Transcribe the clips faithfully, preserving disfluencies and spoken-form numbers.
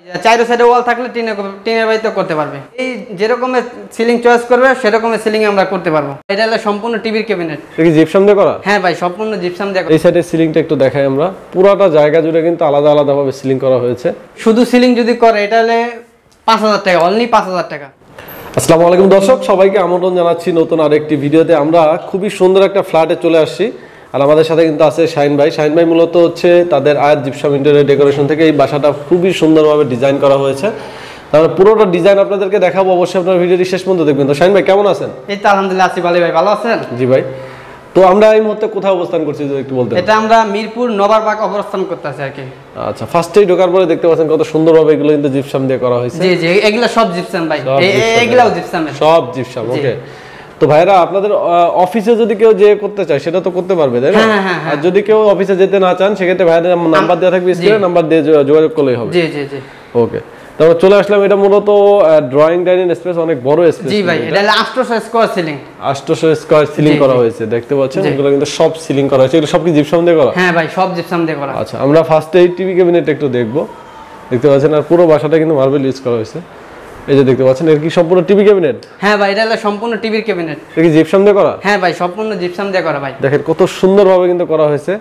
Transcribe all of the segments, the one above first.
চাইরো সাইডে ওয়াল থাকলে টিনের টিনের বাড়িতে করতে পারবে। এই যেরকমের সিলিং চয়েস করবে সেরকমের সিলিং আমরা করতে পারবো। এটা হলো সম্পূর্ণ টিভির ক্যাবিনেট। এটা কি জিপসাম দিয়ে করা? হ্যাঁ ভাই, সম্পূর্ণ জিপসাম দিয়ে করা। এই সাইডের সিলিংটা একটু দেখাই আমরা। পুরোটা জায়গা জুড়ে কিন্তু আলাদা আলাদা ভাবে সিলিং করা হয়েছে। শুধু সিলিং যদি করে এটা হলে পাঁচ হাজার টাকা, অনলি পাঁচ হাজার টাকা। আসসালামু আলাইকুম দর্শক, সবাইকে আমন্ত্রণ জানাচ্ছি নতুন আরেকটি ভিডিওতে। আমরা খুবই সুন্দর একটা ফ্ল্যাটে চলে আসছি, আর আমাদের সাথে কিন্তু আছে শাহিন ভাই। শাহিন ভাই মূলত হচ্ছে তাদের আয়াত জিপসাম ইন্টেরিয়র ডেকোরেশন থেকে এই বাসাটা খুবই সুন্দরভাবে ডিজাইন করা হয়েছে। তাহলে পুরোটা ডিজাইন আপনাদেরকে দেখাবো, অবশ্যই আপনার ভিডিওটি শেষ পর্যন্ত দেখবেন। তো শাহিন ভাই কেমন আছেন? এই তো আলহামদুলিল্লাহ আছি ভালো ভাই, ভালো আছেন? জি ভাই। তো আমরা এই মুহূর্তে কোথায় অবস্থান করছি যদি একটু বলতেন। এটা আমরা মিরপুর নবারবাগ অবস্থান করতেছি আর কি। আচ্ছা, ফার্স্টেই ঢোকার পরে দেখতে পাচ্ছেন কত সুন্দরভাবে এগুলো কিন্তু জিপসাম দিয়ে করা হয়েছে। জি জি, এগুলা সব জিপসাম ভাই, এগুলাও জিপসাম, সব জিপসাম। ওকে, তো ভাইরা আপনাদের অফিসে যদি কেউ যে করতে চায় সেটা তো করতে পারবে, তাই না? আর যদি কেউ অফিসে যেতে না চান সেক্ষেত্রে ভাইদের নাম্বার দেওয়া থাকবে স্ক্রিনে, নাম্বার দিয়ে যোগাযোগ করলেই হবে। জি জি জি। ওকে, তারপর চলে আসলাম। এটা মূলত ড্রয়িং ডাইনিং স্পেস, অনেক বড় স্পেস। জি ভাই, এটা হলো আটশো স্কয়ার সিলিং। আটশো স্কয়ার সিলিং করা হয়েছে, দেখতে পাচ্ছেন। এগুলো কিন্তু সব সিলিং করা হয়েছে। এগুলো সব কি জিপসাম দিয়ে করা? হ্যাঁ ভাই, সব জিপসাম দিয়ে করা। আচ্ছা, আমরা ফার্স্টে এই টিভি ক্যাবিনেট একটু দেখবো। দেখতে পাচ্ছেন, আর পুরো বাসাটা কিন্তু মার্বেল ইউজ করা হয়েছে। এই যে দেখতে পাচ্ছেন, এর কি সম্পূর্ণ টিভি ক্যাবিনেট? হ্যাঁ ভাই, এটা হলো সম্পূর্ণ টিভির ক্যাবিনেট। এটা কি জিপসাম দিয়ে করা? হ্যাঁ ভাই, সম্পূর্ণ জিপসাম দিয়ে করা ভাই। দেখেন কত সুন্দরভাবে কিন্তু করা হয়েছে।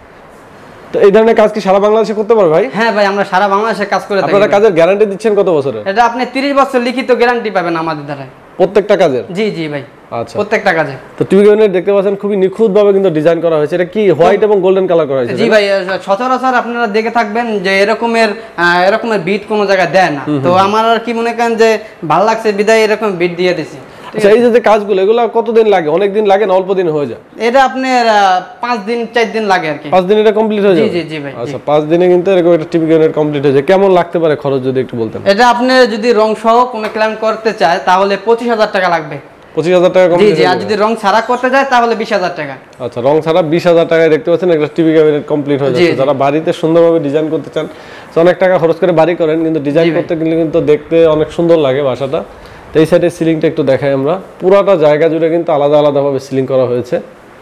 তো এই ধরনের কাজ কি সারা বাংলাদেশে করতে পারবে ভাই? হ্যাঁ ভাই, আমরা সারা বাংলাদেশে কাজ করে থাকি। আপনারা কাজের গ্যারান্টি দিচ্ছেন কত বছরের? এটা আপনি ত্রিশ বছর লিখিত গ্যারান্টি পাবেন আমাদের দ্বারা প্রত্যেকটা কাজের? জি জি ভাই। আচ্ছা, প্রত্যেকটা কাজে। তো টিভি ক্যাবিনেট দেখতে পাচ্ছেন খুবই নিখুঁতভাবে কিন্তু ডিজাইন করা হয়েছে। এটা কি হোয়াইট এবং গোল্ডেন কালার করা হয়েছে? জি ভাই, সচরাচর আপনারা দেখে থাকবেন যে এরকমের এরকমের বিট কোনো জায়গায় দেয় না। তো আমার আর কি মনে করেন যে ভালো লাগছে বিদায় এরকম বিট দিয়ে দিছি। আচ্ছা, এই যে কাজগুলো এগুলো কতদিন লাগে? অনেক দিন লাগে না অল্প দিন হয়ে যায়? এটা আপনার পাঁচ দিন চার দিন লাগে আর কি। পাঁচ দিন এটা কমপ্লিট হয়ে যায়? জি জি ভাই। আচ্ছা, পাঁচ দিনে কিন্তু এরকম একটা টিভি ক্যাবিনেট কমপ্লিট হয়ে যায়। কেমন লাগতে পারে খরচ যদি একটু বলতেন? এটা আপনি যদি রং সহ কোনো ক্লেম করতে চায় তাহলে পঁচিশ হাজার টাকা লাগবে। পঁচিশ হাজার টাকা কমপ্লিট? জি জি। আর যদি রং ছাড়া করতে যায় তাহলে বিশ হাজার টাকা। আচ্ছা, রং ছাড়া বিশ হাজার টাকায় দেখতে পাচ্ছেন একটা টিভি ক্যাবিনেট কমপ্লিট হয়ে যাচ্ছে। যারা বাড়িতে সুন্দরভাবে ডিজাইন করতে চান, অনেক টাকা খরচ করে বাড়ি করেন, কিন্তু ডিজাইন করতে গেলে কিন্তু দেখতে অনেক সুন্দর লাগে বাসাটা। তো এই সাইডের সিলিংটা একটু দেখাই আমরা। পুরোটা জায়গা জুড়ে কিন্তু আলাদা আলাদা ভাবে সিলিং করা হয়েছে।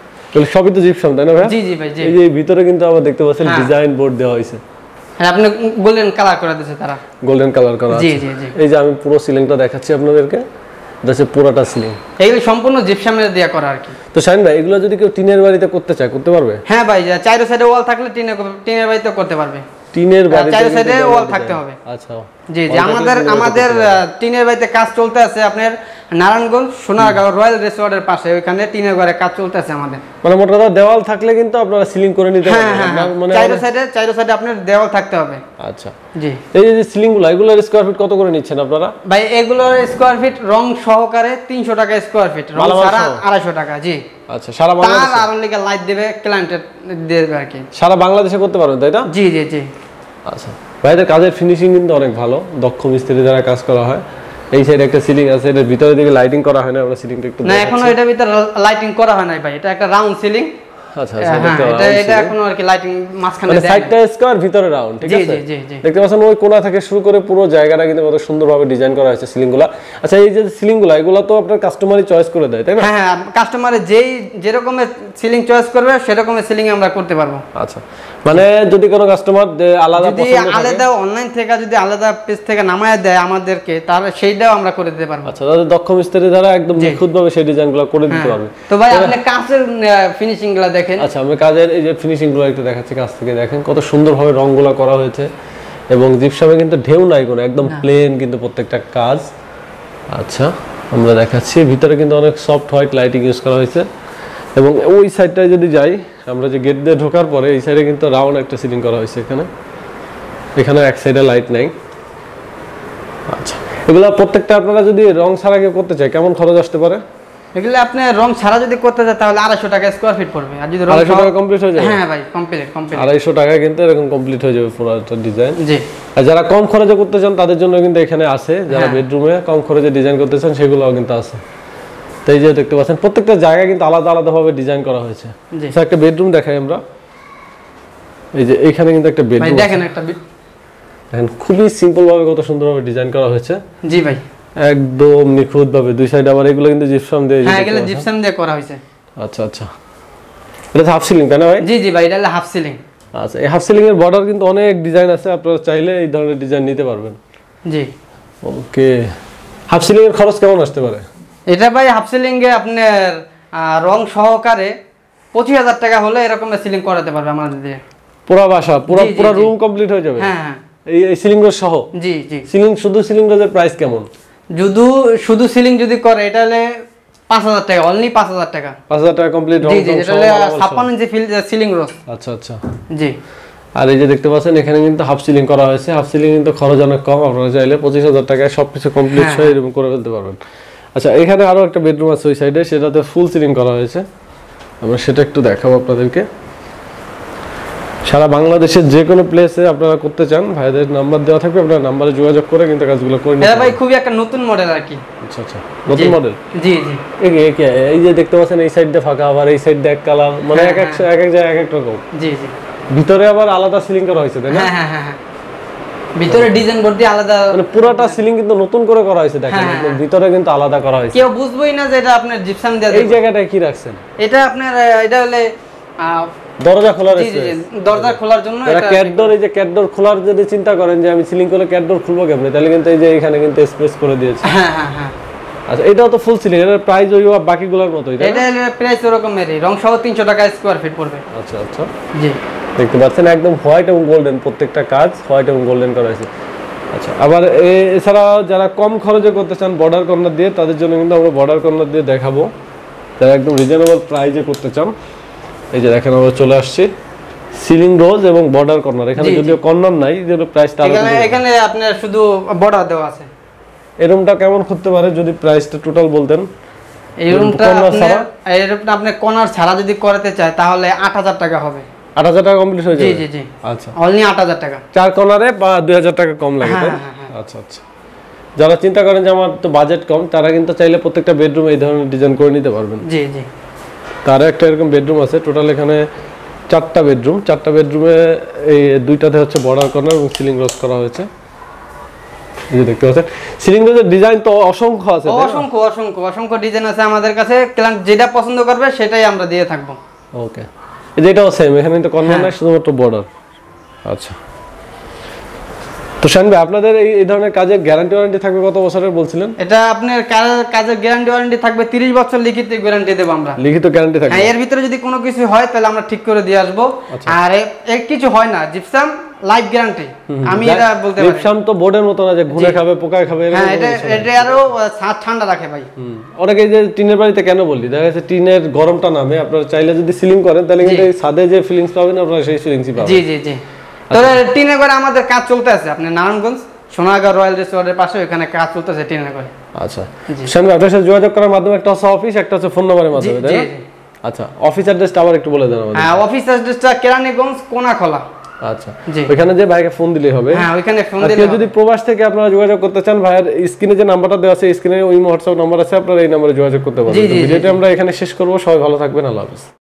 সবই তো জিপসাম, তাই না ভাই? জি জি ভাই। জি। এই যে ভিতরে কিন্তু আবার দেখতে পাচ্ছেন ডিজাইন বোর্ড দেওয়া হয়েছে। হ্যাঁ, আপনি গোল্ডেন কালার করে দিয়েছে তারা। গোল্ডেন কালার করা আছে। জি জি জি। এই যে আমি পুরো সিলিংটা দেখাচ্ছি আপনাদেরকে। দেখেন পুরোটা সিলিং এইগুলো সম্পূর্ণ জিপসামের দেয়া করা আর কি। তো শাহিন ভাই, এগুলো যদি কেউ টিনের বাড়িতে করতে চায় করতে পারবে? হ্যাঁ ভাই, চাইরো সাইডে ওয়াল থাকলে টিনের টিনের বাড়িতে করতে পারবে। টিনের বাড়িতে চাইরো সাইডে ওয়াল থাকতে হবে। আচ্ছা জি জি। আমাদের আমাদের টিনের বাড়িতে কাজ চলতে আছে আপনার নারায়ণগঞ্জ সোনারগাঁও রয়্যাল রিসোর্টের পাশে, ওইখানে টিনের ঘরে কাজ চলতে আছে আমাদের। মানে মোট কথা দেওয়াল থাকলে কিন্তু আপনারা সিলিং করে নিতে পারবেন। মানে চাইরো সাইডে চাইরো সাইডে আপনার দেওয়াল থাকতে হবে। আচ্ছা জি। এই যে সিলিংগুলো, এগুলোর স্কয়ার ফিট কত করে নিচ্ছেন আপনারা? ভাই এগুলোর স্কয়ার ফিট রং সহকারে তিনশো টাকা স্কয়ার ফিট, রং ছাড়া আড়াইশো টাকা। জি। আচ্ছা, সারা বাংলাদেশে তার আর লিগা লাইট দেবে, ক্লায়েন্টের দেবে আর কি। সারা বাংলাদেশে করতে পারবেন, তাই না? জি জি জি। আচ্ছা, ভাইদের কাজের ফিনিশিং কিন্তু অনেক ভালো, দক্ষ মিস্ত্রি দ্বারা কাজ করা হয়। এই সাইডে একটা সিলিং আছে, এর ভিতরে দিকে লাইটিং করা হয় না, আমরা সিলিংটা একটু না এখনো এটার ভিতরে লাইটিং করা হয় নাই ভাই, এটা একটা রাউন্ড সিলিং। আচ্ছা আচ্ছা, এটা এটা এখনো আর কি লাইটিং মাঝখানে দেয়। সাইডটা স্কয়ার, ভিতরে রাউন্ড, ঠিক আছে? জি জি জি। দেখতে পাচ্ছেন ওই কোণা থেকে শুরু করে পুরো জায়গাটা কিন্তু কত সুন্দরভাবে ডিজাইন করা হয়েছে সিলিংগুলো। আচ্ছা, এই যে সিলিংগুলো এগুলো তো আপনার কাস্টমারই চয়েস করে দেয়, তাই না? হ্যাঁ হ্যাঁ, কাস্টমারে যেই যেরকমের সিলিং চয়েস করবে সেরকমের সিলিং আমরা করতে পারবো। আচ্ছা, মানে যদি কোনো কাস্টমার আলাদা যদি আলাদা অনলাইন থেকে যদি আলাদা পেজ থেকে নামায় দেয় আমাদেরকে, তাহলে সেইটাও আমরা করে দিতে পারবো। আচ্ছা, তাহলে দক্ষ মিস্ত্রি দ্বারা একদম নিখুঁতভাবে সেই ডিজাইনগুলো করে দিতে পারবে। তো ভাই আপনি কাজের ফিনিশিংগুলো দেখেন। আচ্ছা, আমি কাজের এই যে ফিনিশিংগুলো একটু দেখাচ্ছি কাছ থেকে। দেখেন কত সুন্দরভাবে রংগুলো করা হয়েছে, এবং জিপসামে কিন্তু ঢেউ নাই কোনো, একদম প্লেন কিন্তু প্রত্যেকটা কাজ। আচ্ছা, আমরা দেখাচ্ছি ভিতরে কিন্তু অনেক সফট হোয়াইট লাইটিং ইউজ করা হয়েছে। এবং ওই সাইডটায় যদি যাই, আমরা যে গেট দিয়ে ঢোকার পরে এই সাইডে কিন্তু রাউন্ড একটা সিলিং করা হয়েছে। এখানে এখানে এক সাইডে লাইট নাই। আচ্ছা, এগুলো প্রত্যেকটা আপনারা যদি রং ছাড়া কেউ করতে চায় কেমন খরচ আসতে পারে? এগুলো আপনি রং ছাড়া যদি করতে চান তাহলে আড়াইশো টাকা স্কয়ার ফিট পড়বে। আর যদি রং আড়াইশো টাকা কমপ্লিট হয়ে যাবে? হ্যাঁ ভাই, কমপ্লিট কমপ্লিট আড়াইশো টাকায় কিন্তু এরকম কমপ্লিট হয়ে যাবে পুরোটা ডিজাইন। জি। আর যারা কম খরচে করতে চান তাদের জন্য কিন্তু এখানে আছে, যারা বেডরুমে কম খরচে ডিজাইন করতে চান সেগুলোও কিন্তু আছে। তো এই যে দেখতে পাচ্ছেন প্রত্যেকটা জায়গা কিন্তু আলাদা আলাদা ভাবে ডিজাইন করা হয়েছে। আচ্ছা, একটা বেডরুম দেখাই আমরা। এই যে এখানে কিন্তু একটা বেডরুম দেখেন, একটা দেখেন খুবই সিম্পল ভাবে কত সুন্দরভাবে ডিজাইন করা হয়েছে। জি ভাই, একদম নিখুঁত ভাবে। দুই সাইড আবার এগুলো কিন্তু জিপসাম দিয়ে, হ্যাঁ এগুলো জিপসাম দিয়ে করা হয়েছে। আচ্ছা আচ্ছা, এটা হাফ সিলিং তাই না ভাই? জি জি ভাই, এটা হলো হাফ সিলিং। আচ্ছা, এই হাফ সিলিং এর বর্ডার কিন্তু অনেক ডিজাইন আছে, আপনারা চাইলে এই ধরনের ডিজাইন নিতে পারবেন। জি ওকে, হাফ সিলিং এর খরচ কেমন আসতে পারে? এটা ভাই হাফ সিলিং এ আপনার রং সহকারে পঁচিশ হাজার টাকা হলে এরকম সিলিং করাতে পারবে আমাদের দিয়ে। পুরো বাসা, পুরো পুরো রুম কমপ্লিট হয়ে যাবে? হ্যাঁ হ্যাঁ, এই এই সিলিং রোজ সহ? জি জি। সিলিং শুধু সিলিং রোজের প্রাইস কেমন? শুধু শুধু সিলিং যদি করে এটা হলে পাঁচ হাজার টাকা, অনলি পাঁচ হাজার টাকা। পাঁচ হাজার টাকা কমপ্লিট রং? জি জি, এটা হলে ছাপ্পান্ন ইঞ্চি সিলিং রোজ। আচ্ছা আচ্ছা, জি। আর এই যে দেখতে পাচ্ছেন এখানে কিন্তু হাফ সিলিং করা হয়েছে। হাফ সিলিং কিন্তু খরচ অনেক কম, আপনারা চাইলে পঁচিশ হাজার টাকায় সবকিছু কমপ্লিট হয়ে এরকম করে ফেলতে পারবেন। আচ্ছা, এখানে আরো একটা বেডরুম আছে ওই সাইডে, সেটাতে ফুল সিলিং করা হয়েছে, আমরা সেটা একটু দেখাবো আপনাদেরকে। সারা বাংলাদেশের যে কোনো প্লেসে আপনারা করতে চান, ভাইদের নাম্বার দেওয়া থাকবে, আপনারা নাম্বারে যোগাযোগ করে কিন্তু কাজগুলো করে নিতে এটা পারবেন। ভাই খুবই একটা নতুন মডেল আর কি। আচ্ছা আচ্ছা, নতুন মডেল? জি জি। এই কি এই যে দেখতে পাচ্ছেন এই সাইড দিয়ে ফাঁকা, আবার এই সাইড দিয়ে এক কালার, মানে এক এক এক এক জায়গায় এক এক রকম। জি জি। ভিতরে আবার আলাদা সিলিং করা হয়েছে, তাই না? হ্যাঁ হ্যাঁ হ্যাঁ, ভিতরে ডিজাইন বোর্ড দিয়ে আলাদা, মানে পুরোটা সিলিং কিন্তু নতুন করে করা হয়েছে, দেখেন ভিতরে কিন্তু আলাদা করা হয়েছে। কেউ বুঝবেই না যে এটা আপনার জিপসাম দেয়া। এই জায়গাটায় কি রাখছেন? এটা আপনার এটা হলে দরজা খোলার, জি জি, দরজা খোলার জন্য। এটা ক্যাট ডোর, এই যে ক্যাট ডোর খোলার যদি চিন্তা করেন যে আমি সিলিং করে ক্যাট ডোর খুলবো কেমনে, তাহলে কিন্তু এই যে এখানে কিন্তু স্পেস করে দিয়েছে। হ্যাঁ হ্যাঁ হ্যাঁ। আচ্ছা, এটাও তো ফুল সিলিং, এর প্রাইস ওই বাকিগুলোর মতোই, তাই না? এটা প্রাইস ওরকমেরই, রং সহ তিনশো টাকা স্কয়ার ফিট পড়বে। আচ্ছা আচ্ছা, জি। দেখতে পাচ্ছেন একদম হোয়াইট এবং গোল্ডেন, প্রত্যেকটা কাজ হোয়াইট এবং গোল্ডেন করা হয়েছে। আচ্ছা, আবার এছাড়া যারা কম খরচে করতে চান বর্ডার কর্নার দিয়ে, তাদের জন্য কিন্তু আমরা বর্ডার কর্নার দিয়ে দেখাবো, যারা একদম রিজনেবল প্রাইসে করতে চান। এই যে দেখেন আমরা চলে আসছি সিলিং রোজ এবং বর্ডার কর্নার। এখানে যদিও কর্নার নাই, যেটা প্রাইসটা এখানে এখানে আপনার শুধু বর্ডার দেওয়া আছে। এই রুমটা কেমন করতে পারে যদি প্রাইসটা টোটাল বলতেন? এই রুমটা আপনার এই রুমটা আপনি কর্নার ছাড়া যদি করতে চায় তাহলে আট হাজার টাকা হবে। আট হাজার টাকা কমপ্লিট হয়ে যাবে? জি জি জি। আচ্ছা, অনলি আট হাজার টাকা। চার কর্নারে বা দুই হাজার টাকা কম লাগে, তাই? আচ্ছা আচ্ছা, যারা চিন্তা করেন যে আমার তো বাজেট কম, তারা কিন্তু চাইলে প্রত্যেকটা বেডরুম এই ধরনের ডিজাইন করে নিতে পারবেন। জি জি। তার একটা এরকম বেডরুম আছে, টোটাল এখানে চারটা বেডরুম, চারটা বেডরুমে এই দুইটাতে হচ্ছে বর্ডার কর্নার এবং সিলিং রোজ করা হয়েছে। এই যে দেখতে পাচ্ছেন সিলিং রোজের ডিজাইন তো অসংখ্য আছে, অসংখ্য অসংখ্য অসংখ্য ডিজাইন আছে আমাদের কাছে, ক্লায়েন্ট যেটা পছন্দ করবে সেটাই আমরা দিয়ে থাকবো। ওকে, এই যে এটাও সেম, এখানে তো কর্নার নাই, শুধুমাত্র বর্ডার। আচ্ছা, তো শান ভাই আপনাদের এই এই ধরনের কাজের গ্যারান্টি ওয়ারেন্টি থাকবে কত বছরের বলছিলেন? এটা আপনার কাজের গ্যারান্টি ওয়ারেন্টি থাকবে তিরিশ বছর, লিখিত গ্যারান্টি দেব আমরা। লিখিত গ্যারান্টি থাকবে? হ্যাঁ, এর ভিতরে যদি কোনো কিছু হয় তাহলে আমরা ঠিক করে দিয়ে আসবো। আর এর কিছু হয় না, জিপসাম লাইফ গ্যারান্টি, আমি এটা বলতে পারি। জিপসাম তো বোর্ডের মতো না যে ঘুরে খাবে, পোকায় খাবে। হ্যাঁ, এটা এটা আরো ছাদ ঠান্ডা রাখে ভাই। অনেকে যে টিনের বাড়িতে কেন বলি, দেখা যাচ্ছে টিনের গরমটা নামে, আপনারা চাইলে যদি সিলিং করেন তাহলে কিন্তু এই ছাদে যে ফিলিংস পাবেন আপনারা সেই ফিলিংসই পাবেন। জি জি জি। তবে টিনের ঘরে আমাদের কাজ চলতে আছে, আপনি নারায়ণগঞ্জ সোনাগাঁও রয়্যাল রেস্টুরেন্টের পাশে ওখানে কাজ চলতেছে টিনের ঘরে। আচ্ছা, শান ভাই আপনার সাথে যোগাযোগ করার মাধ্যমে একটা হচ্ছে অফিস, একটা হচ্ছে ফোন নাম্বারের মাধ্যমে, তাই না? আচ্ছা, অফিস অ্যাড্রেসটা আবার একটু বলে দেন আমাদের। হ্যাঁ, অফিস অ্যাড্রেসটা কেরানীগঞ্জ কোনাখলা। আচ্ছা, ওখানে যে ভাইকে ফোন দিলেই হবে। হ্যাঁ, ওখানে ফোন দিলে কেউ যদি প্রবাস থেকে আপনারা যোগাযোগ করতে চান, ভাইয়ের স্ক্রিনে যে নাম্বারটা দেওয়া আছে, স্ক্রিনে ওই হোয়াটসঅ্যাপ নাম্বার আছে, আপনারা এই নম্বরে যোগাযোগ করতে পারবেন। ভিডিওটা আমরা এখানে শেষ করব, সবাই ভালো থাকবেন, আল্লাহ হাফেজ।